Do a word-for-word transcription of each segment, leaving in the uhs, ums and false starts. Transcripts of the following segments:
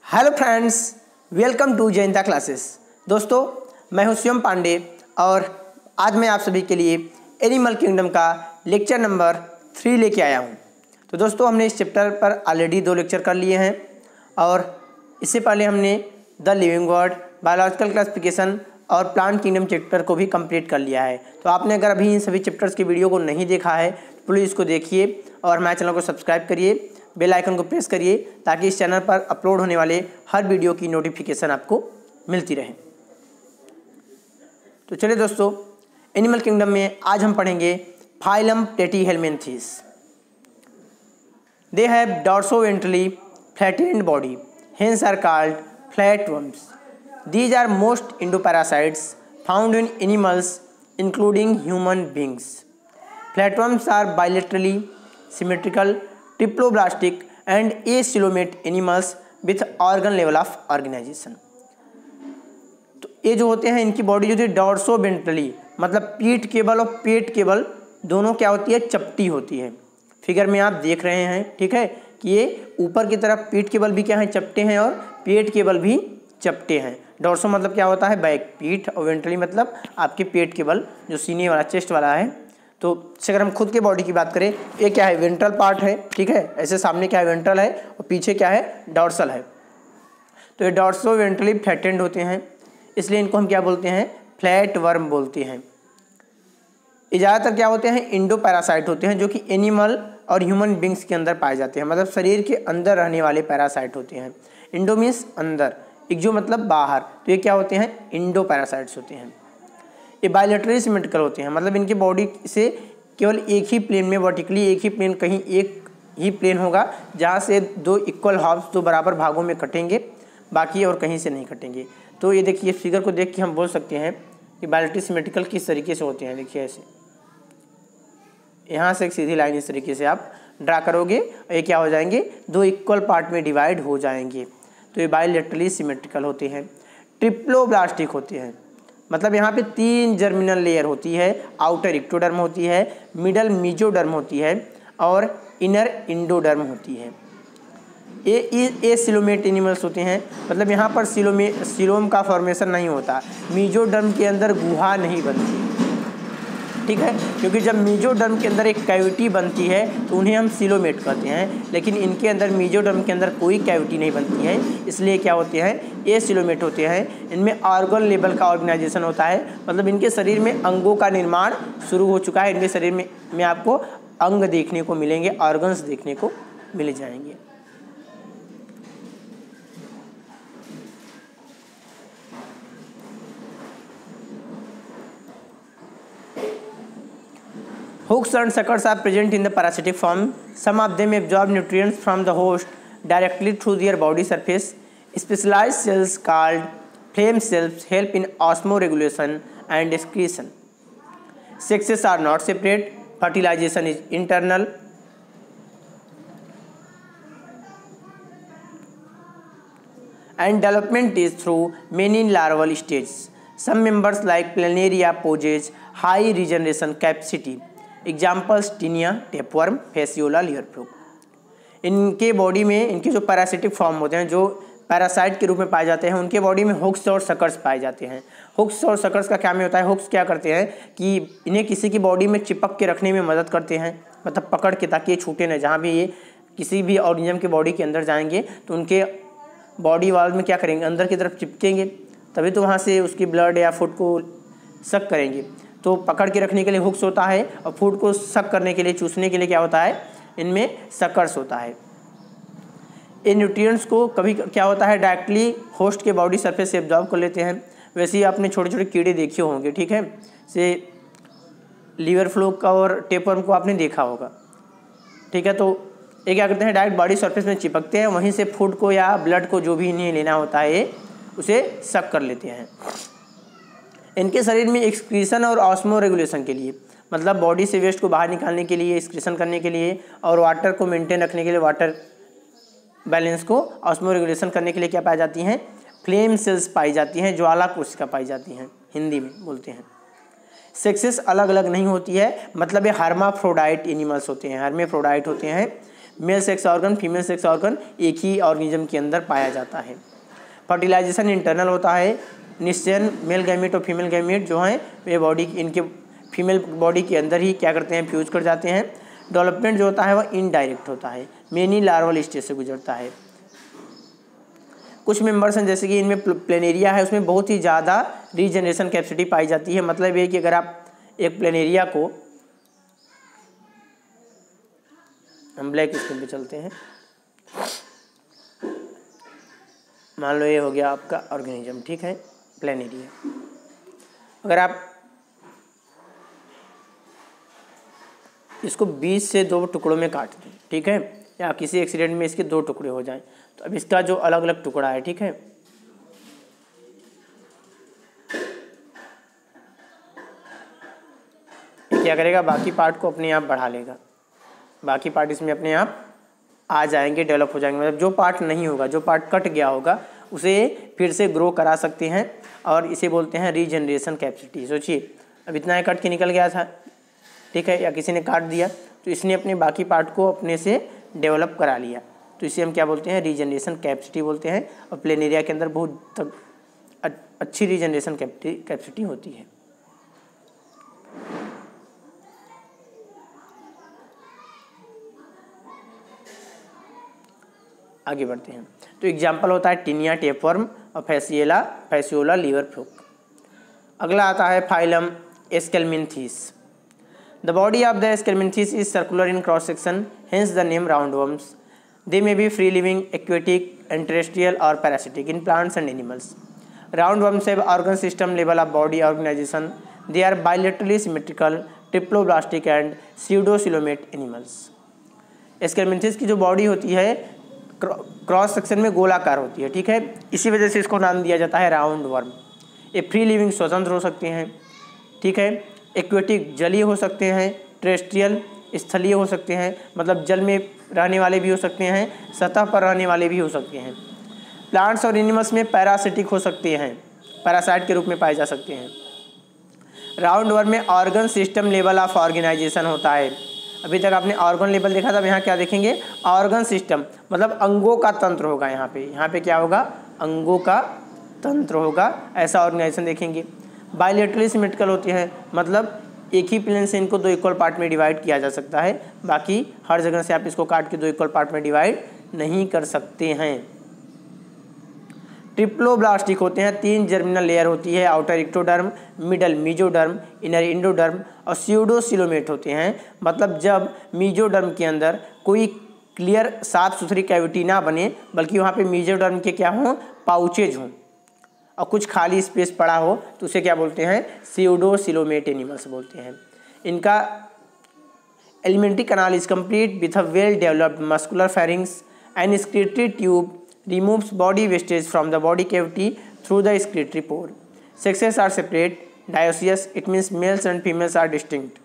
Hello friends, welcome to Jayanta classes. दोस्तों, मैं हूं शिवम पांडे और आज मैं आप सभी के लिए एनिमल किंगडम का लेक्चर नंबर थ्री लेके आया हूं। तो दोस्तों, हमने इस चैप्टर पर ऑलरेडी दो लेक्चर कर लिए हैं और इससे पहले हमने the living world, biological classification और प्लांट किंगडम चैप्टर को भी कंप्लीट कर लिया है। तो आपने अगर अभी इन सभी चैप्टर्स के वीडियो को नहीं देखा है तो प्लीज़ इसको देखिए और हमारे चैनल को सब्सक्राइब करिए, बेल आइकन को प्रेस करिए ताकि इस चैनल पर अपलोड होने वाले हर वीडियो की नोटिफिकेशन आपको मिलती रहे। तो चलिए दोस्तों, एनिमल किंगडम में आज हम पढ़ेंगे phylum platyhelminthes. They have dorsoventrally flattened body, hence are called flatworms. These are most endoparasites found in animals including human beings. Flatworms are bilaterally symmetrical, triploblastic and acoelomate animals with organ level of organization. तो ये जो होते हैं, इनकी body जो थी डॉर्सोवेंट्रली मतलब पीठ केबल और पेट केबल दोनों क्या होती है, चपटी होती है। फिगर में आप देख रहे हैं, ठीक है, कि ये ऊपर की तरफ पीठ केबल भी क्या है, चपटे हैं और पेट केबल भी चपटे हैं। डॉर्सो मतलब क्या होता है, बैक पीठ, और वेंट्रली मतलब आपके पेट केबल जो सीने वाला चेस्ट वाला है। तो अगर हम खुद के बॉडी की बात करें, ये क्या है, वेंट्रल पार्ट है, ठीक है, ऐसे सामने क्या है, वेंट्रल है और पीछे क्या है, डॉर्सल है। तो ये डॉर्सो वेंट्रली फ्लैटेंड होते हैं, इसलिए इनको हम क्या बोलते हैं, फ्लैट वर्म बोलते हैं। ये ज़्यादातर क्या होते हैं, इंडो पैरासाइट होते हैं जो कि एनिमल और ह्यूमन बींग्स के अंदर पाए जाते हैं, मतलब शरीर के अंदर रहने वाले पैरासाइट होते हैं। इंडो मीन्स अंदर, एक्जो मतलब बाहर, तो ये क्या होते हैं, इंडो पैरासाइट्स होते हैं। ये बायलैटरली सिमेट्रिकल होते हैं, मतलब इनकी बॉडी से केवल एक ही प्लेन में वर्टिकली एक ही प्लेन, कहीं एक ही प्लेन होगा जहाँ से दो इक्वल हाफ्स, दो बराबर भागों में कटेंगे, बाकी और कहीं से नहीं कटेंगे। तो ये देखिए, फिगर को देख के हम बोल सकते हैं कि बायलैटरली सिमेट्रिकल किस तरीके से होते हैं। देखिए ऐसे, यहाँ से एक सीधी लाइन इस तरीके से आप ड्रा करोगे, ये क्या हो जाएंगे, दो इक्वल पार्ट में डिवाइड हो जाएंगे। तो ये बायलैटरली सिमेट्रिकल होते हैं। ट्रिप्लोब्लास्टिक होते हैं, मतलब यहाँ पे तीन जर्मिनल लेयर होती है। आउटर इक्टोडर्म होती है, मिडल मीजोडर्म होती है और इनर इंडोडर्म होती है। ये ए सिलोमेट एनिमल्स होते हैं, मतलब यहाँ पर सिलोमे सिलोम का फॉर्मेशन नहीं होता, मीजोडर्म के अंदर गुहा नहीं बनती, ठीक है, क्योंकि जब मीजोडर्म के अंदर एक कैविटी बनती है तो उन्हें हम सिलोमेट कहते हैं, लेकिन इनके अंदर मीजोडर्म के अंदर कोई कैविटी नहीं बनती है, इसलिए क्या होते हैं, ए सिलोमेट होते हैं। इनमें ऑर्गन लेवल का ऑर्गेनाइजेशन होता है, मतलब इनके शरीर में अंगों का निर्माण शुरू हो चुका है। इनके शरीर में में आपको अंग देखने को मिलेंगे, ऑर्गन्स देखने को मिल जाएंगे। Hooks and suckers are present in the parasitic form. Some of them absorb nutrients from the host directly through their body surface. Specialized cells called flame cells help in osmoregulation and excretion. Sexes are not separate. Fertilization is internal. And development is through many larval stages. Some members like Planaria possess high regeneration capacity. Examples taenia, tapeworm, fasciola, liver fluke. इनके body में इनके जो parasitic form होते हैं, जो parasite के रूप में पाए जाते हैं, उनके बॉडी में हुक्स और सकर्स पाए जाते हैं। हुक्स और सकर्स का क्या में होता है, हुक्स क्या करते हैं कि इन्हें किसी की बॉडी में चिपक के रखने में मदद करते हैं, मतलब पकड़ के, ताकि ये छूटे नहीं। जहाँ भी ये किसी भी ऑर्गेनिज्म के बॉडी के अंदर जाएंगे तो उनके बॉडी वाल में क्या करेंगे, अंदर की तरफ चिपकेंगे, तभी तो वहाँ से उसकी ब्लड या फूड को सक करेंगे। तो पकड़ के रखने के लिए हुक्स होता है और फूड को सक करने के लिए, चूसने के लिए क्या होता है, इनमें सकर्स होता है। इन न्यूट्रिएंट्स को कभी क्या होता है, डायरेक्टली होस्ट के बॉडी सरफेस से एब्जॉर्ब कर लेते हैं। वैसे ही आपने छोटे छोटे कीड़े देखे होंगे, ठीक है, से लीवर फ्लूक का और टेपवर्म को आपने देखा होगा, ठीक है। तो ये क्या करते हैं, डायरेक्ट बॉडी सरफेस में चिपकते हैं, वहीं से फूड को या ब्लड को जो भी इन्हें लेना होता है उसे सक कर लेते हैं। इनके शरीर में एक्सक्रीशन और ऑस्मो रेगुलेशन के लिए, मतलब बॉडी से वेस्ट को बाहर निकालने के लिए, एक्सक्रीशन करने के लिए, और वाटर को मेंटेन रखने के लिए, वाटर बैलेंस को ऑस्मो रेगुलेशन करने के लिए क्या पाई जाती हैं, फ्लेम सेल्स पाई जाती हैं, ज्वाला कोशिका पाई जाती हैं, हिंदी में बोलते हैं। सेक्सेस अलग अलग नहीं होती है, मतलब ये हर्माफ्रोडाइट एनिमल्स होते हैं, हर्माफ्रोडाइट होते हैं। Male sex organ female sex organ एक ही ऑर्गेनिज्म के अंदर पाया जाता है। फर्टिलाइजेशन इंटरनल होता है, निश्चयन मेल गैमेट और फीमेल गैमेट जो हैं वे बॉडी इनके फीमेल बॉडी के अंदर ही क्या करते हैं, फ्यूज कर जाते हैं। डेवलपमेंट जो होता है वह इनडायरेक्ट होता है, मेनी लार्वल स्टेज से गुजरता है। कुछ मेंबर्स हैं जैसे कि इनमें प्लेनेरिया है, उसमें बहुत ही ज़्यादा रीजनरेशन कैपेसिटी पाई जाती है। मतलब ये कि अगर आप एक प्लेनेरिया को, हम ब्लैक स्क्रीन पे चलते हैं, मान लो ये हो गया आपका ऑर्गेनिज्म, ठीक है, प्लेनेरिया। अगर आप इसको बीस से दो टुकड़ों में काट दें, ठीक है, या किसी एक्सीडेंट में इसके दो टुकड़े हो जाएं, तो अब इसका जो अलग अलग टुकड़ा है, ठीक है, क्या करेगा, बाकी पार्ट को अपने आप बढ़ा लेगा, बाकी पार्ट इसमें अपने आप आ जाएंगे, डेवलप हो जाएंगे। मतलब जो पार्ट नहीं होगा, जो पार्ट कट गया होगा, उसे फिर से ग्रो करा सकते हैं और इसे बोलते हैं रीजनरेशन कैपेसिटी। सोचिए अब इतना कट के निकल गया था, ठीक है, या किसी ने काट दिया तो इसने अपने बाकी पार्ट को अपने से डेवलप करा लिया, तो इसे हम क्या बोलते हैं, रीजनरेशन कैपेसिटी बोलते हैं। और प्लेनेरिया के अंदर बहुत अच्छी रीजनरेशन कैपेसिटी होती है। आगे बढ़ते हैं, तो एग्जाम्पल होता है टिनिया टेपवर्म और फैसियोला फैसियोला लीवर फ्लूक। अगला आता है phylum aschelminthes. The body of the aschelminthes is circular in cross section, hence the name roundworms. They may be free living, aquatic, and terrestrial or parasitic in plants and animals. Roundworms have organ system level of body organization. They are bilaterally symmetrical, triploblastic and pseudocoelomate animals. Aschelminthes की जो body होती है cross section में गोलाकार होती है, ठीक है, इसी वजह से इसको नाम दिया जाता है राउंड वर्म। ये फ्री लिविंग स्वतंत्र हो सकते हैं, ठीक है, एक्वेटिक जलीय हो सकते हैं, टेरेस्ट्रियल स्थलीय हो सकते हैं, मतलब जल में रहने वाले भी हो सकते हैं, सतह पर रहने वाले भी हो सकते हैं। प्लांट्स और एनिमल्स में पैरासिटिक हो सकते हैं, पैरासाइट के रूप में पाए जा सकते हैं। राउंड वर्म में organ system level of organisation होता है। अभी तक आपने ऑर्गन लेवल देखा था, अब यहाँ क्या देखेंगे, ऑर्गन सिस्टम, मतलब अंगों का तंत्र होगा। यहाँ पे यहाँ पे क्या होगा, अंगों का तंत्र होगा, ऐसा ऑर्गेनाइजेशन देखेंगे। बायलेटरली सिमेट्रिकल होती है, मतलब एक ही प्लेन से इनको दो इक्वल पार्ट में डिवाइड किया जा सकता है, बाकी हर जगह से आप इसको काट के दो इक्वल पार्ट में डिवाइड नहीं कर सकते हैं। ट्रिप्लोब्लास्टिक होते हैं, तीन जर्मिनल लेयर होती है, outer ectoderm, middle mesoderm, inner endoderm और स्यूडोसिलोमेट होते हैं। मतलब जब मीजोडर्म के अंदर कोई क्लियर साफ सुथरी कैविटी ना बने, बल्कि वहाँ पे मीजोडर्म के क्या हों, पाउचेज हों और कुछ खाली स्पेस पड़ा हो, तो उसे क्या बोलते हैं, स्यूडोसिलोमेट एनिमल्स बोलते हैं। इनका alimentary canal is complete with a well developed muscular pharynx and excretory tube removes body wastage from the body cavity through the excretory pore. Sexes are separate, dioecious, it means males and females are distinct.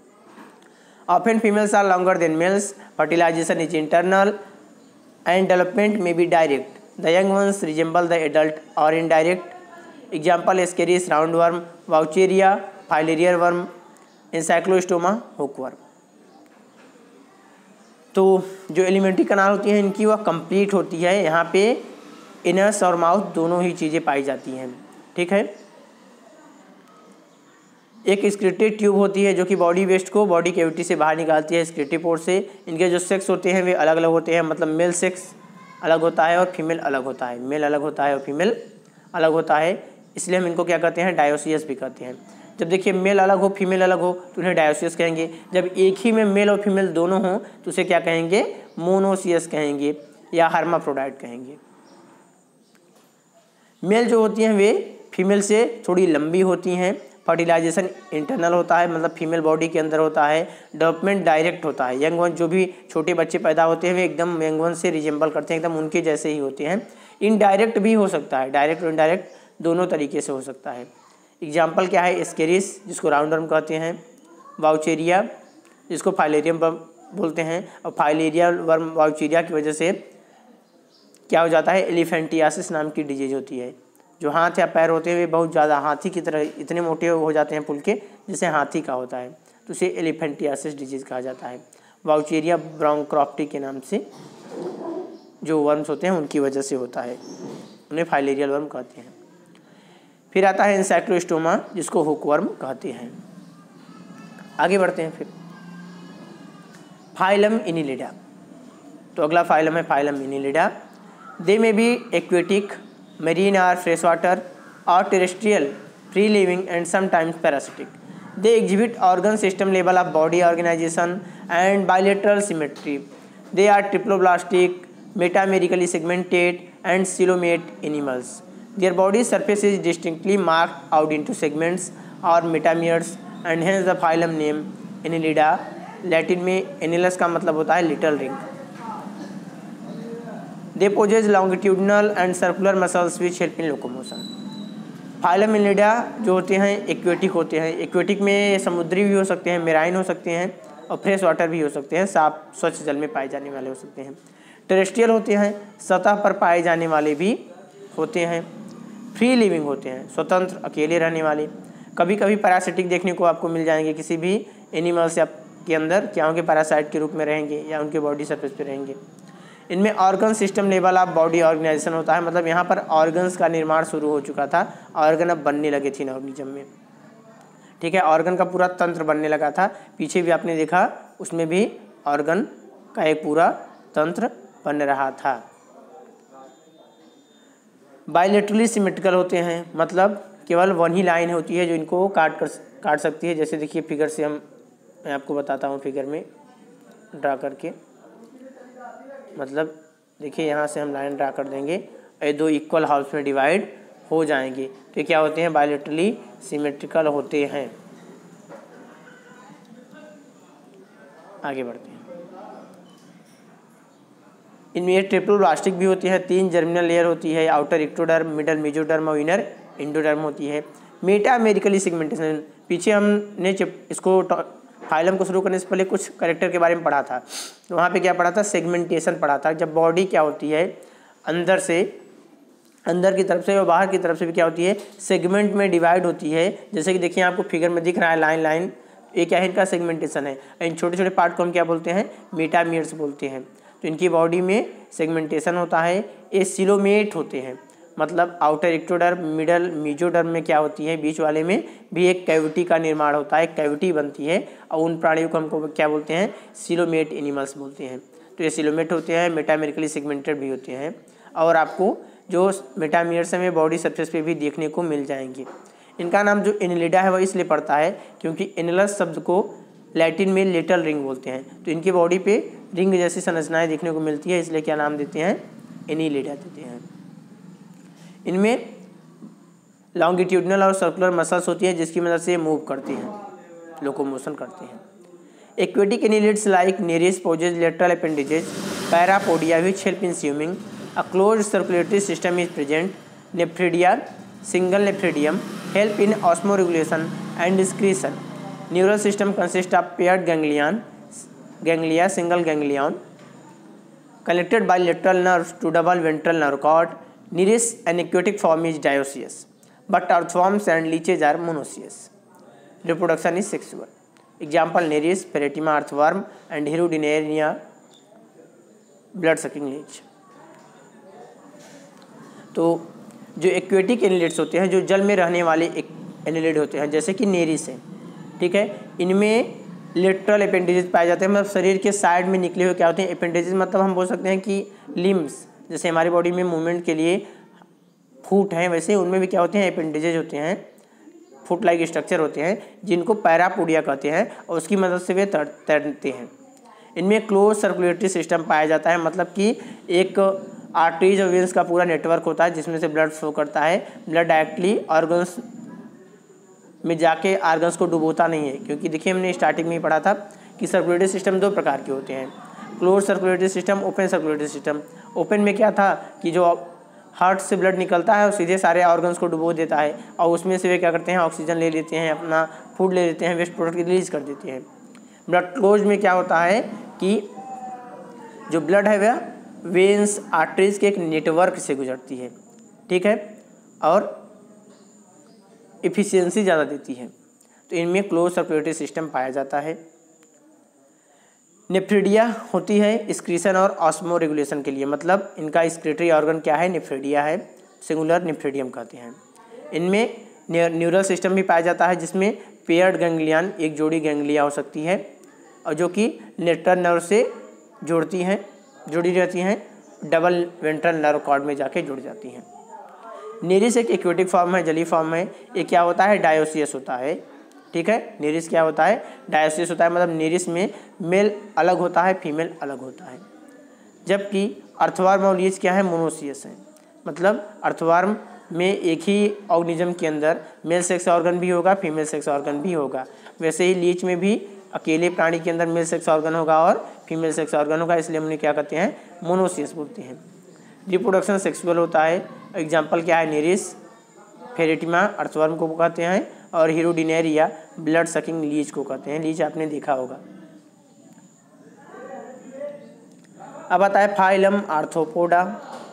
Often females are longer than males. Fertilization is internal and development may be direct. The young ones resemble the adult or indirect. Example: Ascaris roundworm, Vaucheria, filarial worm, Encyclostoma hookworm. तो जो elementary कनाल होती है इनकी वह complete होती है, यहाँ पे इनर्स और माउथ दोनों ही चीज़ें पाई जाती हैं, ठीक है। एक एक्सक्रीटरी ट्यूब होती है जो कि बॉडी वेस्ट को बॉडी कैविटी से बाहर निकालती है, एक्सक्रीटरी पोर्ट से। इनके जो सेक्स होते हैं वे अलग अलग होते हैं, मतलब मेल सेक्स अलग होता है और फीमेल अलग होता है, मेल अलग होता है और फीमेल अलग होता है, इसलिए हम इनको क्या कहते हैं, डायोसियस भी कहते हैं। जब देखिए मेल अलग हो फीमेल अलग हो तो उन्हें डायोसियस कहेंगे। जब एक ही में मेल और फीमेल दोनों हों तो उसे क्या कहेंगे, मोनोसियस कहेंगे या हर्माफ्रोडाइट कहेंगे। मेल जो होती हैं वे फीमेल से थोड़ी लंबी होती हैं। फर्टिलाइजेशन इंटरनल होता है, मतलब फीमेल बॉडी के अंदर होता है। डेवलपमेंट डायरेक्ट होता है, यंग वन जो भी छोटे बच्चे पैदा होते हैं वे एकदम यंग वन से रिजेंबल करते हैं, एकदम उनके जैसे ही होते हैं। इनडायरेक्ट भी हो सकता है, डायरेक्ट और इनडायरेक्ट दोनों तरीके से हो सकता है। एग्जाम्पल क्या है, एस्केरिस जिसको राउंड वर्म कहते हैं, वाउचेरिया जिसको फाइलेरियम वर्म बोलते हैं, और फाइलेरिया वर्म वाउचेरिया की वजह से क्या हो जाता है, एलिफेंटियासिस नाम की डिजीज होती है। जो हाथ या पैर होते हैं वे बहुत ज़्यादा हाथी की तरह इतने मोटे हो जाते हैं पुल के, जिसे हाथी का होता है, तो उसे एलिफेंटियासिस डिजीज़ कहा जाता है। वाउचेरिया ब्रोंक्राफ्टी के नाम से जो वर्म्स होते हैं उनकी वजह से होता है, उन्हें फाइलेरियल वर्म कहते हैं। फिर आता है इंसेक्टोस्टोमा, जिसको हुकवर्म कहते हैं। आगे बढ़ते हैं। फिर फाइलम इनिलिडा, तो अगला फाइलम है phylum annelida. They may be aquatic, marine or fresh water और terrestrial, free living and sometimes parasitic. They exhibit organ system level of body organisation and bilateral symmetry. They are triploblastic, metamerically segmented and coelomate animals. Their body surface is distinctly marked out into segments or metameres and hence the phylum name Annelida। Latin में annulus का मतलब होता है little ring. They possess longitudinal and circular muscles which help in locomotion। Phylum annelida जो होते हैं aquatic होते हैं। एक्वेटिक में समुद्री भी हो सकते हैं, मेराइन हो सकते हैं और फ्रेश वाटर भी हो सकते हैं, साफ स्वच्छ जल में पाए जाने वाले हो सकते हैं। टेरेस्ट्रियल होते हैं, सतह पर पाए जाने वाले भी होते हैं। फ्री लिविंग होते हैं, स्वतंत्र अकेले रहने वाले। कभी कभी पैरासिटिक देखने को आपको मिल जाएंगे, किसी भी एनिमल्स या के अंदर क्या होंगे, पैरासाइट के रूप में रहेंगे या उनके बॉडी सरफेस पे रहेंगे। इनमें organ system level of body organisation होता है, मतलब यहाँ पर ऑर्गन्स का निर्माण शुरू हो चुका था, ऑर्गन अब बनने लगे थे ऑर्गेनिज्म में। ठीक है, ऑर्गन का पूरा तंत्र बनने लगा था। पीछे भी आपने देखा, उसमें भी ऑर्गन का एक पूरा तंत्र बन रहा था। बायलेटरली सिमेट्रिकल होते हैं, मतलब केवल वन ही लाइन होती है जो इनको काट कर काट सकती है। जैसे देखिए फिगर से हम मैं आपको बताता हूँ, फिगर में ड्रा करके, मतलब देखिए यहाँ से हम लाइन ड्रा कर देंगे, ये दो इक्वल हाउस में डिवाइड हो जाएंगे, तो क्या होते हैं, बायलेटरली सिमेट्रिकल होते हैं। आगे बढ़ते हैं। इनमें ट्रिप्लोब्लास्टिक भी होती है, तीन जर्मिनल लेयर होती है, आउटर एक्टोडर्म, मिडल मेजोडर्म और इनर एंडोडर्म होती है। मेटामेरिकली सेगमेंटेशन, पीछे हमने इसको फाइलम को शुरू करने से पहले कुछ कैरेक्टर के बारे में पढ़ा था, तो वहाँ पे क्या पढ़ा था, सेगमेंटेशन पढ़ा था। जब बॉडी क्या होती है, अंदर से अंदर की तरफ से और बाहर की तरफ से भी क्या होती है, सेगमेंट में डिवाइड होती है। जैसे कि देखिए आपको फिगर में दिख रहा है लाइन लाइन, ये क्या है, इनका सेगमेंटेशन है। इन छोटे छोटे पार्ट को हम क्या बोलते हैं, मेटामियर्स बोलते हैं। तो इनकी बॉडी में सेगमेंटेशन होता है। ये सिलोमेट होते हैं, मतलब आउटर एक्टोडर्म, मिडल मेजोडर्म में क्या होती है, बीच वाले में भी एक कैविटी का निर्माण होता है, कैविटी बनती है, और उन प्राणियों को हमको क्या बोलते हैं, सिलोमेट एनिमल्स बोलते हैं। तो ये सिलोमेट होते हैं, मेटामेरिकली सेगमेंटेड भी होते हैं, और आपको जो मेटामियर्स में बॉडी सरफेस पे भी देखने को मिल जाएंगे। इनका नाम जो एनिलिडा है वह इसलिए पड़ता है क्योंकि एनिलस शब्द को लैटिन में लिटल रिंग बोलते हैं, तो इनकी बॉडी पे रिंग जैसी संरचनाएं देखने को मिलती है, इसलिए क्या नाम देते हैं, एनिलिडा देते हैं। इनमें लॉन्गिट्यूडनल और सर्कुलर मसल्स होती है जिसकी मदद से मूव करते हैं, लोकोमोशन करते हैं। Aquatic annelids like nereis possess lateral appendages parapodia which help in swimming. A closed circulatory system is present. Nephridia single nephridium help in osmoregulation and excretion. Neural system consist of paired ganglion ganglia single ganglion connected by lateral nerves to double ventral nerve cord. Nereis an aquatic form is dioecious, but earthworms and leeches are monoecious. Reproduction is sexual. Example: Nereis, Pheretima earthworm, and Hirudinarea blood sucking leech. तो जो aquatic annelids होते हैं, जो जल में रहने वाले annelid होते हैं, जैसे कि नेरिस है, ठीक है, इनमें लेटरल अपेंडेजेस पाए जाते हैं, मतलब शरीर के साइड में निकले हुए क्या होते हैं, अपेंडेजेस, मतलब हम बोल सकते हैं कि लिम्स, जैसे हमारी बॉडी में मूवमेंट के लिए फुट हैं, वैसे उनमें भी क्या होते हैं, अपेंडेजेस होते हैं, फुट लाइक स्ट्रक्चर होते हैं, जिनको पैरापोडिया कहते हैं, और उसकी मदद से वे तैरते हैं। इनमें क्लोज सर्कुलेटरी सिस्टम पाया जाता है, मतलब कि एक आर्टरीज और वेन्स का पूरा नेटवर्क होता है जिसमें से ब्लड फ्लो करता है। ब्लड डायरेक्टली ऑर्गन्स में जाके ऑर्गन्स को डुबोता नहीं है, क्योंकि देखिए हमने स्टार्टिंग में ही पढ़ा था कि सर्कुलेटरी सिस्टम दो प्रकार के होते हैं, close circulatory system, open circulatory system. Open में क्या था कि जो हार्ट से ब्लड निकलता है और सीधे सारे ऑर्गन्स को डुबो देता है, और उसमें से वे क्या करते हैं, ऑक्सीजन ले लेते हैं, अपना फूड ले लेते हैं, वेस्ट प्रोडक्ट रिलीज कर देते हैं। ब्लड क्लोज में क्या होता है कि जो ब्लड है वह वेन्स आर्टरीज के एक नेटवर्क से गुजरती है, ठीक है, और एफिशिएंसी ज़्यादा देती है। तो इनमें क्लोज सर्कुलेटरी सिस्टम पाया जाता है। नेफ्रिडिया होती है एक्सक्रीशन और ऑस्मो रेगुलेशन के लिए, मतलब इनका एक्सक्रीटरी ऑर्गन क्या है, नेफ्रिडिया है, सिंगुलर नेफ्रिडियम कहते हैं। इनमें न्यूरल सिस्टम भी पाया जाता है जिसमें पेयर्ड गैंग्लियन, एक जोड़ी गैंग्लिया हो सकती है और जो कि लेटरल नर्व से जुड़ती हैं जुड़ी रहती हैं, डबल वेंट्रल नर्व कॉर्ड में जाके जुड़ जाती हैं। नेरिस एक एक्वेटिक फॉर्म है, जली फॉर्म है। ये क्या होता है, डायोसियस होता है, ठीक है। नेरिस क्या होता है, डायोसियस होता है, मतलब नेरिस में मेल अलग होता है, फीमेल अलग होता है। जबकि अर्थवर्म और लीच क्या है, मोनोसियस है, मतलब अर्थवर्म में एक ही ऑर्गेनिज्म के अंदर मेल सेक्स ऑर्गन भी होगा, फीमेल सेक्स ऑर्गन भी होगा। वैसे ही लीच में भी अकेले प्राणी के अंदर मेल सेक्स ऑर्गन होगा और फीमेल सेक्स ऑर्गन होगा, इसलिए हम उन्हें क्या कहते हैं, मोनोसियस बोलते हैं। रिप्रोडक्शन सेक्सुअल होता है, एग्जाम्पल क्या है, नेरिस, फेरेटिमा अर्थवर्म को कहते हैं और हीरोडिनेरिया ब्लड सकिंग लीच को कहते हैं। लीच आपने देखा होगा। अब आता है phylum arthropoda.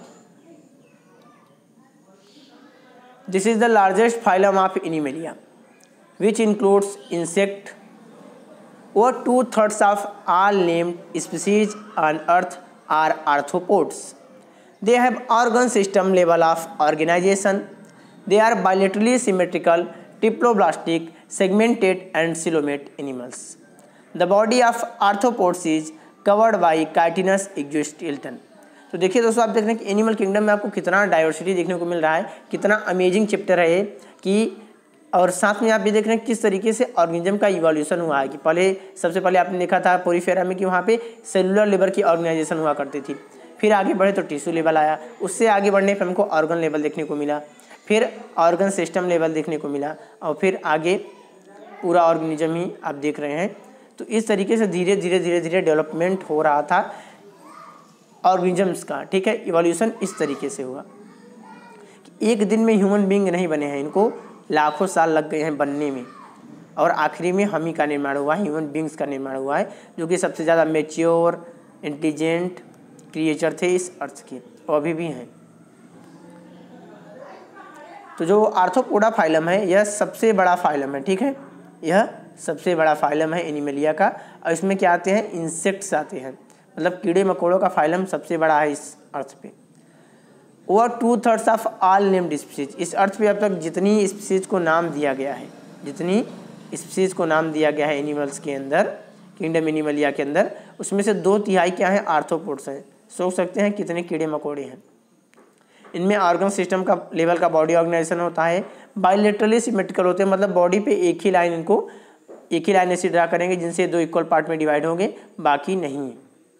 This is the largest phylum of animalia which includes insect. Over two thirds of all named species on Earth are arthropods. They have organ system level of organization. They are bilaterally symmetrical, diploblastic, segmented, and coelomate animals. The body of arthropods is covered by chitinous exoskeleton. तो देखिए दोस्तों, आप देख रहे हैं कि animal kingdom में आपको कितना डाइवर्सिटी देखने को मिल रहा है, कितना अमेजिंग चैप्टर है ये कि, और साथ में आप ये देख रहे हैं किस तरीके से ऑर्गेनिज्म का इवोल्यूशन हुआ है। कि पहले सबसे पहले आपने देखा था पोरीफेरा में कि वहाँ पे सेलुलर लेवल की ऑर्गेनाइजेशन हुआ करती थी, फिर आगे बढ़े तो टिश्यू लेवल आया, उससे आगे बढ़ने पर हमको ऑर्गन लेवल देखने को मिला, फिर ऑर्गन सिस्टम लेवल देखने को मिला और फिर आगे पूरा ऑर्गेनिज्म ही आप देख रहे हैं। तो इस तरीके से धीरे धीरे धीरे धीरे डेवलपमेंट हो रहा था ऑर्गेनिजम्स का, ठीक है। इवोल्यूशन इस तरीके से हुआ कि एक दिन में ह्यूमन बींग नहीं बने हैं, इनको लाखों साल लग गए हैं बनने में, और आखिरी में हम ही का निर्माण हुआ है, ह्यूमन बींग्स का निर्माण हुआ है, जो कि सबसे ज़्यादा मैच्योर इंटेलिजेंट क्रिएचर थे इस अर्थ के, और अभी भी हैं। तो जो आर्थ्रोपोडा फाइलम है यह सबसे बड़ा फाइलम है, ठीक है, यह सबसे बड़ा फाइलम है एनिमलिया का। और इसमें क्या आते हैं, इंसेक्ट्स आते हैं, मतलब कीड़े मकोड़ों का फाइलम सबसे बड़ा है इस अर्थ पे। Over two thirds of all named species, इस अर्थ पे अब तक जितनी स्पीसीज को नाम दिया गया है, जितनी स्पीसीज को नाम दिया गया है एनिमल्स के अंदर, किंगडम एनिमलिया के अंदर, उसमें से दो तिहाई क्या है, आर्थ्रोपोड्स हैं। सोच सकते हैं कितने कीड़े मकोड़े हैं। इनमें ऑर्गन सिस्टम का लेवल का बॉडी ऑर्गेनाइजेशन होता है, बायलेटरली सिमेट्रिकल होते हैं, मतलब बॉडी पे एक ही लाइन, इनको एक ही लाइन ऐसी ड्रा करेंगे जिनसे दो इक्वल पार्ट में डिवाइड होंगे, बाकी नहीं।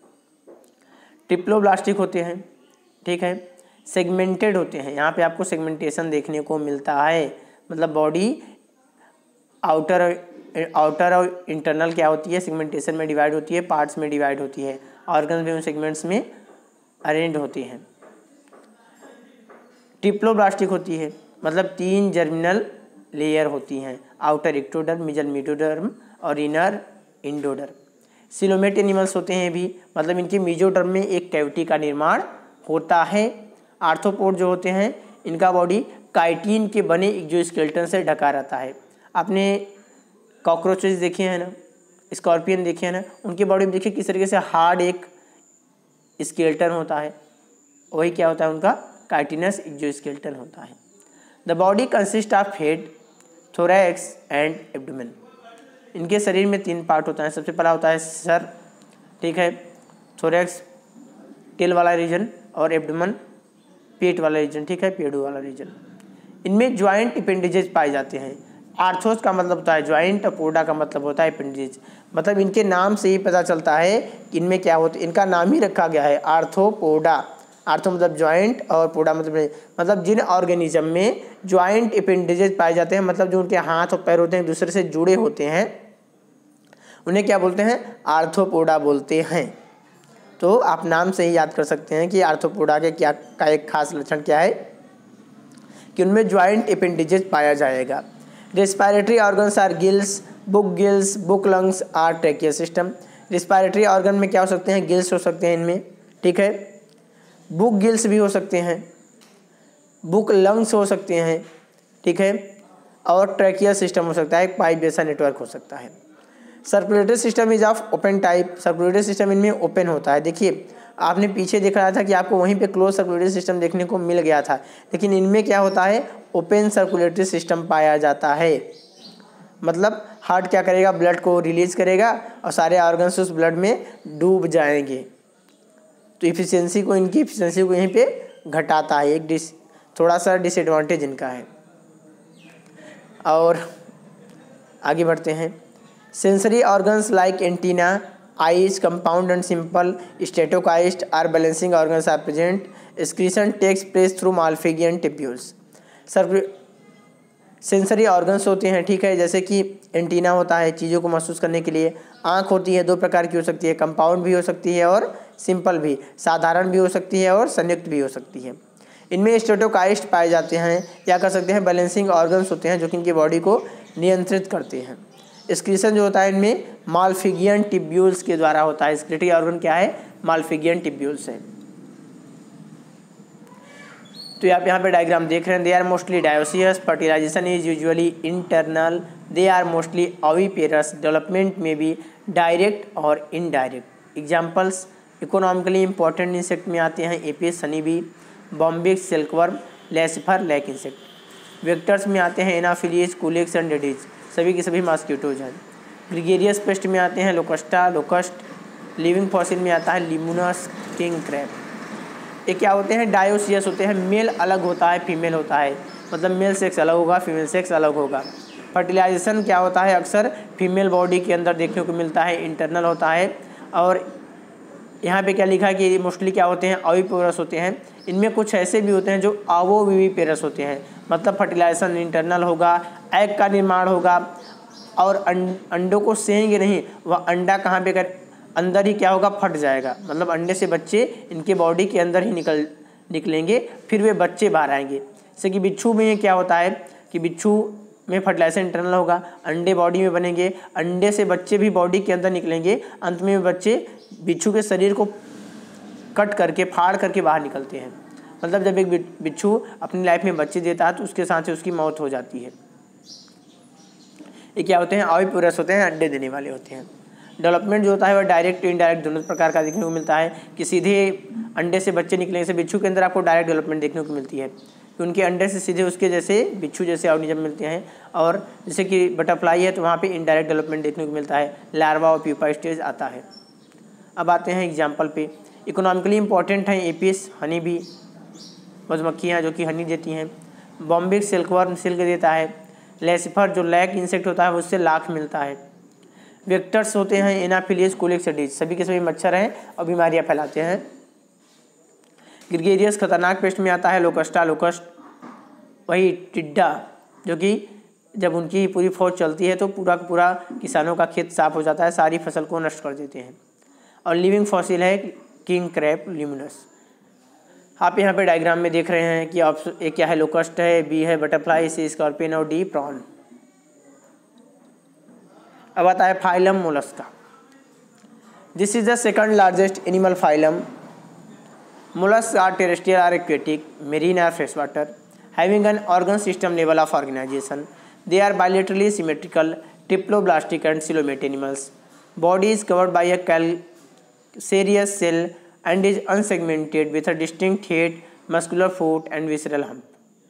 ट्रिप्लोब्लास्टिक होते हैं, ठीक है, सेगमेंटेड होते हैं, यहाँ पे आपको सेगमेंटेशन देखने को मिलता है, मतलब बॉडी आउटर आउटर और इंटरनल क्या होती है, सेगमेंटेशन में डिवाइड होती है, पार्ट्स में डिवाइड होती है, ऑर्गन भी उन सेगमेंट्स में अरेंज होती हैं। ट्रिप्लोब्लास्टिक होती है, मतलब तीन जर्मिनल लेयर होती हैं, आउटर एक्टोडर्म, मिडल मेसोडर्म और इनर इंडोडर्म। सिलोमेट एनिमल्स होते हैं भी, मतलब इनके मेसोडर्म में एक कैविटी का निर्माण होता है। आर्थ्रोपोड जो होते हैं इनका बॉडी काइटिन के बने एक्सोस्केलेटन से ढका रहता है। आपने कॉकरोचेस देखे हैं ना, स्कॉर्पियन देखे हैं ना, उनकी बॉडी में देखिए किस तरीके से हार्ड एक स्केलेटन होता है, वही क्या होता है उनका काइटिनस एक्सोस्केलेटन होता है। The body consist of head, thorax and abdomen. इनके शरीर में तीन पार्ट होता है, सबसे पहला होता है सर, ठीक है, थोरैक्स टेल वाला रीजन और एब्डोमेन पेट वाला रीजन, ठीक है, पेड़ू वाला रीजन। इनमें ज्वाइंट अपेंडेजेस पाए जाते हैं। आर्थ्रोस का मतलब होता है ज्वाइंट और पोडा का मतलब होता है अपेंडेज, मतलब इनके नाम से ही पता चलता है कि इनमें क्या होता है, इनका नाम ही रखा गया है आर्थ्रोपोडा। आर्थो मतलब ज्वाइंट और पोडा मतलब मतलब जिन ऑर्गेनिज्म में ज्वाइंट अपेंडेजेस पाए जाते हैं, मतलब जो उनके हाथ और पैर होते हैं दूसरे से जुड़े होते हैं, उन्हें क्या बोलते हैं, आर्थ्रोपोडा बोलते हैं। तो आप नाम से ही याद कर सकते हैं कि आर्थ्रोपोडा के क्या का एक खास लक्षण क्या है कि उनमें ज्वाइंट अपेंडेजेस पाया जाएगा। Respiratory organs are gills, book gills, book lungs or tracheal system. Respiratory organ में क्या हो सकते हैं, गिल्स हो सकते हैं इनमें, ठीक है, बुक गिल्स भी हो सकते हैं, बुक लंग्स हो सकते हैं, ठीक है, और ट्रैकियल सिस्टम हो सकता है, एक पाइप जैसा नेटवर्क हो सकता है। Circulatory system is of open type, circulatory system इनमें ओपन होता है। देखिए आपने पीछे देख रहा था कि आपको वहीं पे क्लोज सर्कुलेटरी सिस्टम देखने को मिल गया था, लेकिन इनमें क्या होता है, ओपन सर्कुलेटरी सिस्टम पाया जाता है। मतलब हार्ट क्या करेगा, ब्लड को रिलीज करेगा और सारे ऑर्गन्स उस ब्लड में डूब जाएंगे। तो इफिशियंसी को, इनकी इफिशियंसी को यहीं पे घटाता है, एक डिस थोड़ा सा डिसएडवांटेज इनका है। और आगे बढ़ते हैं। Sensory organs like antennae, eyes, compound and simple statocyst or balancing organs are present. Excretion takes place through malpighian tubules. सर्कुल सेंसरी ऑर्गन्स होते हैं, ठीक है, जैसे कि एंटीना होता है चीज़ों को महसूस करने के लिए, आँख होती है, दो प्रकार की हो सकती है, कंपाउंड भी हो सकती है और सिंपल भी, साधारण भी हो सकती है और संयुक्त भी हो सकती है। इनमें स्टेटोकाइस्ट पाए जाते हैं या कह सकते हैं बैलेंसिंग ऑर्गन्स होते हैं जो कि इनकी बॉडी को नियंत्रित करते हैं। एक्सक्रीशन जो होता है इनमें माल्फिगियन टिब्यूल्स के द्वारा होता है। एक्सक्रीटरी ऑर्गन क्या है, माल्फिगियन टिब्यूल्स है। तो आप यहाँ पे डायग्राम देख रहे हैं, they are mostly dioecious, fertilisation is usually internal, they are mostly oviparous, development में भी डायरेक्ट और indirect. Examples economically important insect में आते हैं apis, honey bee, bombyx, silkworm, laccifer, lac insect. Vectors में आते हैं एनाफिलीज, कुलिक्स एंड डेडीज, सभी के सभी मॉस्किटोज हैं। ग्रिगेरियस पेस्ट में आते हैं लोकस्टा, लोकस्ट। लिविंग फॉसिल में आता है लिमुनस, किंग क्रैब। ये क्या होते हैं, डायोसियस होते हैं, मेल अलग होता है, फीमेल होता है, मतलब मेल सेक्स अलग होगा, फीमेल सेक्स अलग होगा। फर्टिलाइजेशन क्या होता है, अक्सर फीमेल बॉडी के अंदर देखने को मिलता है, इंटरनल होता है। और यहाँ पे क्या लिखा है कि मोस्टली क्या होते हैं, ओविपेरस होते हैं। इनमें कुछ ऐसे भी होते हैं जो ओविविपेरस होते हैं, मतलब फर्टिलाइजेशन इंटरनल होगा, एग का निर्माण होगा और अंडों को सेंगे नहीं, वह अंडा कहाँ पे कर अंदर ही क्या होगा, फट जाएगा, मतलब अंडे से बच्चे इनके बॉडी के अंदर ही निकल निकलेंगे, फिर वे बच्चे बाहर आएंगे। जैसे कि बिच्छू में क्या होता है कि बिच्छू में फर्टिलाइजेशन इंटरनल होगा, अंडे बॉडी में बनेंगे, अंडे से बच्चे भी बॉडी के अंदर निकलेंगे, अंत में बच्चे बिच्छू के शरीर को कट करके, फाड़ करके बाहर निकलते हैं। मतलब जब एक बिच्छू अपनी लाइफ में बच्चे देता है तो उसके साथ ही उसकी मौत हो जाती है। ये क्या होते हैं, ओविपेरस होते हैं, अंडे देने वाले होते हैं। डेवलपमेंट जो होता है वह डायरेक्ट इनडायरेक्ट दोनों प्रकार का देखने को मिलता है कि सीधे अंडे से बच्चे निकलने से बिच्छू के अंदर आपको डायरेक्ट डेवलपमेंट देखने को मिलती है कि उनके अंडे से सीधे उसके जैसे बिच्छू जैसे ऑर्गेनिज्म मिलते हैं। और जैसे कि बटरफ्लाई है तो वहाँ पे इनडायरेक्ट डेवलपमेंट देखने को मिलता है, लार्वा और प्यूपा स्टेज आता है। अब आते हैं एग्जाम्पल पे। इकोनॉमिकली इंपॉर्टेंट हैं एपिस, हनी बी, मधुमक्खियाँ जो कि हनी देती हैं, बॉम्बिक्स सिल्कवर्म सिल्क देता है, लेसिफर जो लैक इंसेक्ट होता है उससे लाख मिलता है। वेक्टर्स होते हैं एनाफिलीज, कुलिक्स, डेडीज, सभी के सभी मच्छर हैं और बीमारियां फैलाते हैं। ग्रिगेरियस खतरनाक पेस्ट में आता है लोकस्टा, लोकस्ट वही टिड्डा जो कि जब उनकी पूरी फौज चलती है तो पूरा पूरा किसानों का खेत साफ हो जाता है, सारी फसल को नष्ट कर देते हैं। और लिविंग फॉसिल है किंग क्रैब, ल्यूमिनस। आप यहाँ पे डायग्राम में देख रहे हैं कि ऑप्शन ए क्या है, लोकस्ट है, बी है बटरफ्लाई, सी स्कॉर्पियन और डी प्रॉन। अब आता है phylum Mollusca. This is the second largest animal phylum. Mollusc are terrestrial or aquatic, marine or fresh water, having an organ system level of organisation. They are bilaterally symmetrical, triploblastic and coelomate animals. Body is covered by a calcareous cell and is unsegmented with a distinct head, muscular foot and visceral hump.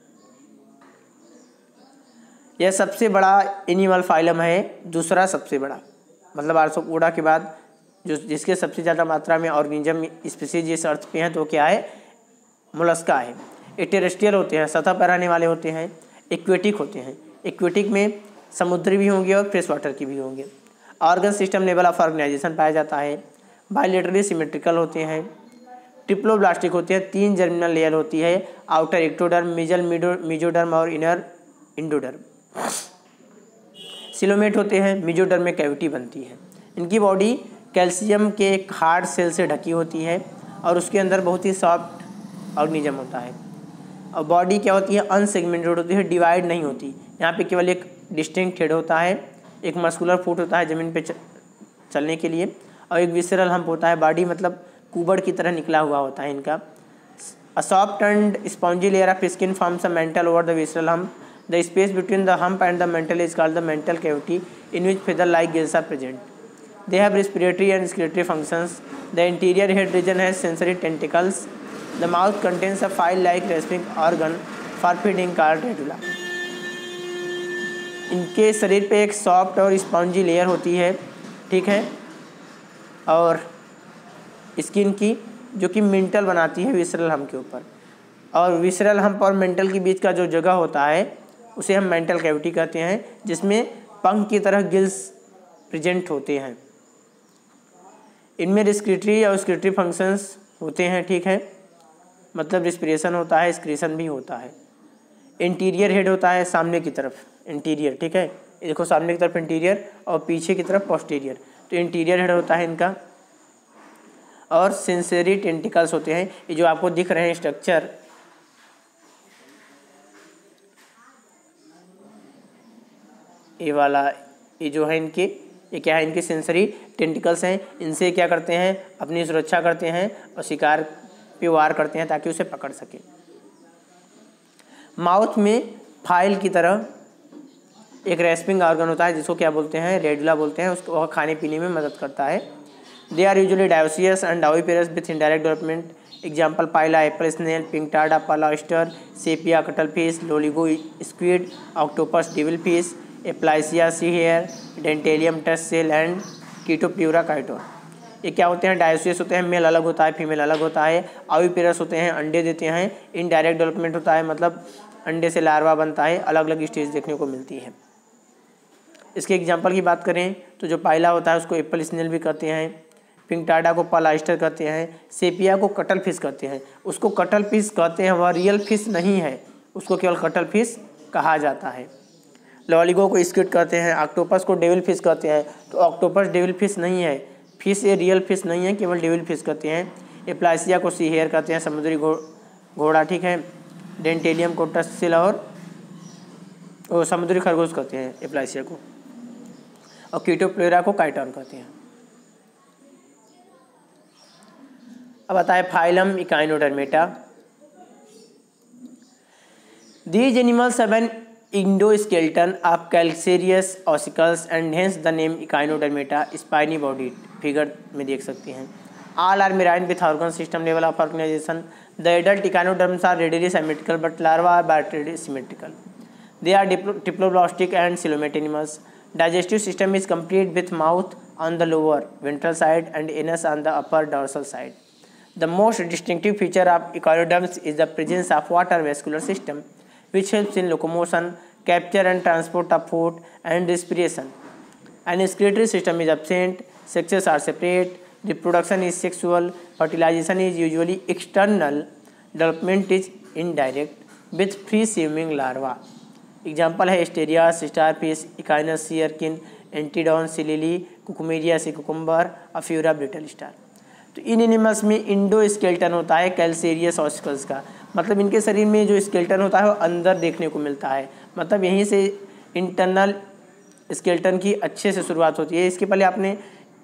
यह सबसे बड़ा animal phylum है, दूसरा सबसे बड़ा, मतलब arthropoda के बाद जो जिसके सबसे ज़्यादा मात्रा में ऑर्गेनिज्म स्पीसीज इस अर्थ पे हैं तो क्या है, मोलस्का है. ये टेरेस्ट्रियल होते हैं, सतह पर रहने वाले होते हैं. एक्वेटिक होते हैं, एक्वेटिक में समुद्री भी होंगे और फ्रेश वाटर की भी होंगे. Organ system level of organisation पाया जाता है. बायलेटरली सिमेट्रिकल होते हैं. ट्रिप्लोब्लास्टिक होते हैं, तीन जर्मिनल लेयर होती है, आउटर एक्टोडर्म, मिजल मिजोडर्म और इनर इंडोडर्म. सिलोमेट होते हैं, मिजोडर्म में कैविटी बनती है. इनकी बॉडी कैल्शियम के एक हार्ड सेल से ढकी होती है और उसके अंदर बहुत ही सॉफ्ट ऑर्गेनिज्म होता है. और बॉडी क्या होती है, अनसेगमेंटेड होती है, डिवाइड नहीं होती. यहाँ पे केवल एक डिस्टिंक्ट हेड होता है, एक मस्कुलर फुट होता है ज़मीन पे चलने के लिए, और एक विसरल हम्प होता है. बॉडी मतलब कुबड़ की तरह निकला हुआ होता है इनका. A soft and spongy layer of skin forms a mantle over the visceral hump. The space between the hump and the mantle is called the mantle cavity in which feather like gills are present. They have respiratory and excretory functions. The interior head region has sensory tentacles. The mouth contains a file-like rasping organ for feeding called radula. इनके शरीर पे एक soft और spongy layer होती है, ठीक है, और स्किन की, जो कि मेंटल बनाती है विसरल हम्प के ऊपर। और विसरल हम्प और मेंटल के बीच का जो जगह होता है उसे हम मेंटल कैविटी कहते हैं, जिसमें पंख की तरह गिल्स प्रेजेंट होते हैं। इनमें रिस्पिरेटरी और एक्सक्रीटरी फंक्शंस होते हैं, ठीक है, मतलब रिस्पिरेशन होता है, एक्सक्रीशन भी होता है। इंटीरियर हेड होता है सामने की तरफ, इंटीरियर, ठीक है, देखो सामने की तरफ इंटीरियर और पीछे की तरफ पोस्टीरियर, तो इंटीरियर हेड होता है इनका। और सेंसरी टेंटिकल्स होते हैं, ये जो आपको दिख रहे हैं स्ट्रक्चर, ये वाला, ये जो है इनके, ये क्या है, इनके सेंसरी टेंटिकल्स हैं। इनसे क्या करते हैं, अपनी सुरक्षा करते हैं और शिकार पे वार करते हैं ताकि उसे पकड़ सके। माउथ में फाइल की तरह एक रेस्पिंग ऑर्गन होता है जिसको क्या बोलते हैं, रेडुला बोलते हैं, उसको वह खाने पीने में मदद करता है। They are usually dioecious and oviparous with indirect development. Example Pila, apple snail, Pinctada, pearl oyster, Sepia cuttle fish, Loligo squid, octopus devil fish, Aplysia sea hare, Dentalium tusk shell and Chaetopleura chiton. ये क्या होते हैं, dioecious होते हैं, mail अलग होता है, female अलग होता है। ओविपेरस होते हैं, अंडे देते हैं। इनडायरेक्ट डेवलपमेंट होता है, मतलब अंडे से लार्वा बनता है, अलग अलग स्टेज देखने को मिलती है। इसके एग्जाम्पल की बात करें तो जो पाइला होता है उसको एप्पल स्नेल भी कहते हैं, पिंक टार्डा को पाला ऑयस्टर कहते हैं, सेपिया को कटल फिश कहते हैं। उसको कटल फिश कहते हैं, वह रियल फिश नहीं है, उसको केवल कटल फिश कहा जाता है। लॉलिगो को स्क्विड कहते हैं, ऑक्टोपस को डेविल फिश कहते हैं, तो ऑक्टोपस डेविल फिश नहीं है, फिश ये रियल फिश नहीं है, केवल डेविल फिश कहते हैं। एप्लाइसिया को सी हेयर कहते हैं, समुद्री घोड़ा, ठीक है। डेंटेलियम को टस्सिल और वो समुद्री खरगोश कहते हैं एप्लाइसिया को, और कीटोप्लेरा को काइटोन कहते हैं। अब आता है phylum Echinodermata. These animals have an endoskeleton of calcareous ossicles and hence the name Echinodermata, spiny body, figure में देख सकते हैं। All are marine with organ system level of organization. The adult echinoderms are readily symmetrical, but larvae are bilaterally symmetrical. They are diploblastic and coelomate animals. Digestive system is complete with mouth on the lower ventral side and anus on the upper dorsal side. The most distinctive feature of echinoderms is the presence of water vascular system, which helps in locomotion, capture and transport of food, and respiration. An excretory system is absent. Sexes are separate. Reproduction is sexual. Fertilization is usually external. Development is indirect with free swimming larvae. Example है Asterias, starfish, Echinus seerkin, Antedon, Silili, Cucumeria से cucumber, Aphura brittle star. तो इन animals में endoskeleton होता है calcareous ossicles का, मतलब इनके शरीर में जो स्केलेटन होता है वो अंदर देखने को मिलता है, मतलब यहीं से इंटरनल स्केलेटन की अच्छे से शुरुआत होती है। इसके पहले आपने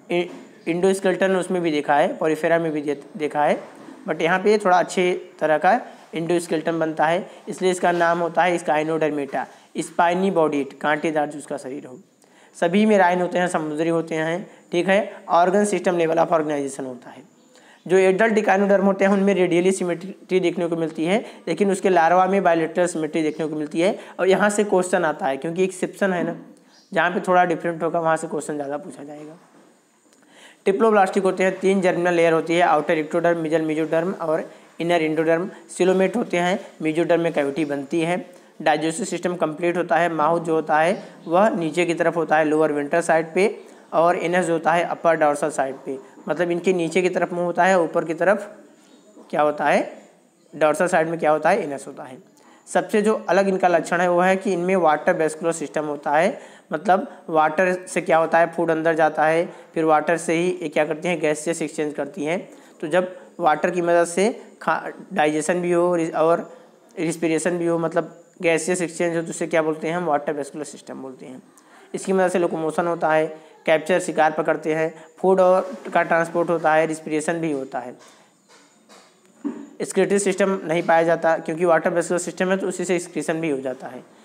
इंडोस्केलेटन उसमें भी देखा है, पॉलीफेरा में भी देखा है, बट यहाँ पे थोड़ा अच्छे तरह का इंडोस्केलेटन बनता है, इसलिए इसका नाम होता है इकाइनोडर्मेटा, स्पाइनी बॉडीड, कांटेदार जो उसका शरीर हो। सभी में राइन होते हैं, समुद्री होते हैं, ठीक है। Organ system level of organisation होता है। जो एडल्ट इकाइनोडर्म होते हैं उनमें रेडियली सिमेट्री देखने को मिलती है, लेकिन उसके लार्वा में बायलेटरल सिमेट्री देखने को मिलती है। और यहाँ से क्वेश्चन आता है, क्योंकि एक्सेप्शन है ना, जहाँ पे थोड़ा डिफरेंट होगा वहाँ से क्वेश्चन ज़्यादा पूछा जाएगा। डिप्लोब्लास्टिक होते हैं, तीन जर्मिनल लेयर होती है, आउटर इक्टोडर्म, मिडल मेसोडर्म और इनर इंडोडर्म। सिलोमेट होते हैं, मेसोडर्म में कैविटी बनती है। डाइजेस्टिव सिस्टम कंप्लीट होता है। माउथ जो होता है वह नीचे की तरफ होता है, लोअर वेंट्रल साइड पे, और इनस जो होता है अपर डॉर्सल साइड पे, मतलब इनके नीचे की तरफ मुंह होता है, ऊपर की तरफ क्या होता है, डॉर्सल साइड में क्या होता है, इनस होता है। सबसे जो अलग इनका लक्षण है वो है कि इनमें वाटर वेस्कुलर सिस्टम होता है, मतलब वाटर से क्या होता है, फूड अंदर जाता है, फिर वाटर से ही ये क्या करती हैं, गैसेस एक्सचेंज करती हैं। तो जब वाटर की मदद से खा डाइजेशन भी हो और रिस्पिरेशन भी हो, मतलब गैसेस एक्सचेंज हो, तो उसे क्या बोलते हैं हम, वाटर वेस्कुलर सिस्टम बोलते हैं। इसकी मदद से लोकोमोशन होता है, कैप्चर शिकार पकड़ते हैं, फूड और का ट्रांसपोर्ट होता है, रिस्पिरेशन भी होता है। एक्सक्रीटरी सिस्टम नहीं पाया जाता क्योंकि वाटर वेस्कुलर सिस्टम है, तो उसी से एक्सक्रीशन भी हो जाता है।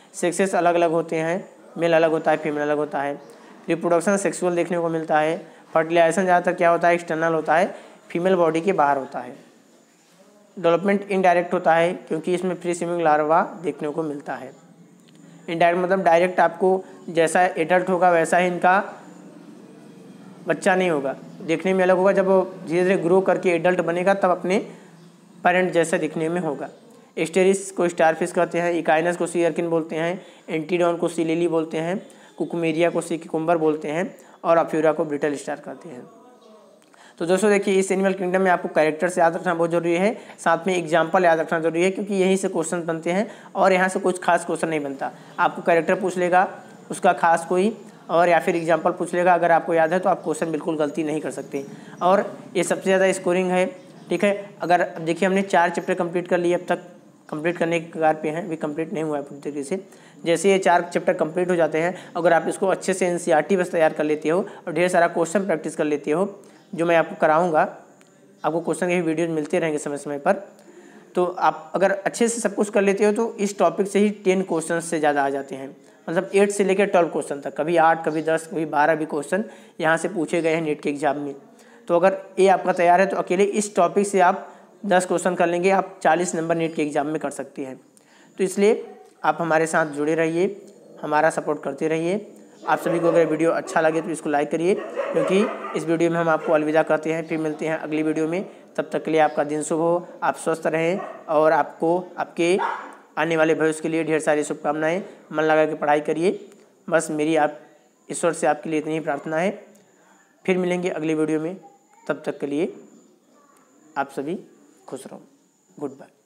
सेक्सेस अलग अलग होते हैं, मेल अलग होता है, फीमेल अलग होता है। रिप्रोडक्शन सेक्सुअल देखने को मिलता है। फर्टिलाइजेशन ज़्यादातर क्या होता है, एक्सटर्नल होता है, फीमेल बॉडी के बाहर होता है। डेवलपमेंट इनडायरेक्ट होता है क्योंकि इसमें फ्री स्विमिंग लार्वा देखने को मिलता है। इनडायरेक्ट मतलब डायरेक्ट आपको जैसा एडल्ट होगा वैसा ही इनका बच्चा नहीं होगा, देखने में अलग होगा। जब वो धीरे धीरे ग्रो करके एडल्ट बनेगा तब अपने पेरेंट जैसा दिखने में होगा। एस्टेरिस को स्टारफिश कहते हैं, इकाइनस को सी अर्किन बोलते हैं, एंटीडॉन को सी लिली बोलते हैं, कुकुमेरिया को सी किकुम्बर बोलते हैं और अफ्यूरा को ब्रिटल स्टार कहते हैं। तो दोस्तों देखिए, इस एनिमल किंगडम में आपको कैरेक्टर से याद रखना बहुत जरूरी है, साथ में एग्जाम्पल याद रखना जरूरी है क्योंकि यहीं से क्वेश्चन बनते हैं और यहाँ से कुछ खास क्वेश्चन नहीं बनता। आपको कैरेक्टर पूछ लेगा उसका खास कोई, और या फिर एग्जाम्पल पूछ लेगा, अगर आपको याद है तो आप क्वेश्चन बिल्कुल गलती नहीं कर सकते। और ये सबसे ज़्यादा स्कोरिंग है, ठीक है। अगर अब देखिए हमने चार चैप्टर कंप्लीट कर लिए, अब तक कंप्लीट करने के कगार पे हैं, भी कंप्लीट नहीं हुआ है पूरी तरीके से। जैसे ये चार चैप्टर कंप्लीट हो जाते हैं, अगर आप इसको अच्छे से एनसीईआरटी बस तैयार कर लेते हो और ढेर सारा क्वेश्चन प्रैक्टिस कर लेते हो, जो मैं आपको कराऊंगा, आपको क्वेश्चन के वीडियोज मिलते रहेंगे समय समय पर, तो आप अगर अच्छे से सब कुछ कर लेते हो तो इस टॉपिक से ही टेन क्वेश्चन से ज़्यादा आ जाते हैं। मतलब एट से लेकर ट्वेल्व क्वेश्चन तक, कभी आठ, कभी दस, कभी बारह भी क्वेश्चन यहाँ से पूछे गए हैं नीट के एग्जाम में। तो अगर ये आपका तैयार है तो अकेले इस टॉपिक से आप दस क्वेश्चन कर लेंगे, आप चालीस नंबर नीट के एग्जाम में कर सकते हैं। तो इसलिए आप हमारे साथ जुड़े रहिए, हमारा सपोर्ट करते रहिए। आप सभी को अगर वीडियो अच्छा लगे तो इसको लाइक करिए, क्योंकि इस वीडियो में हम आपको अलविदा कहते हैं। फिर मिलते हैं अगली वीडियो में, तब तक के लिए आपका दिन शुभ हो, आप स्वस्थ रहें और आपको आपके आने वाले भविष्य के लिए ढेर सारी शुभकामनाएं। मन लगा के पढ़ाई करिए, बस मेरी आप ईश्वर से आपके लिए इतनी ही प्रार्थना है। फिर मिलेंगे अगली वीडियो में, तब तक के लिए आप सभी खुश रहो। Good bye.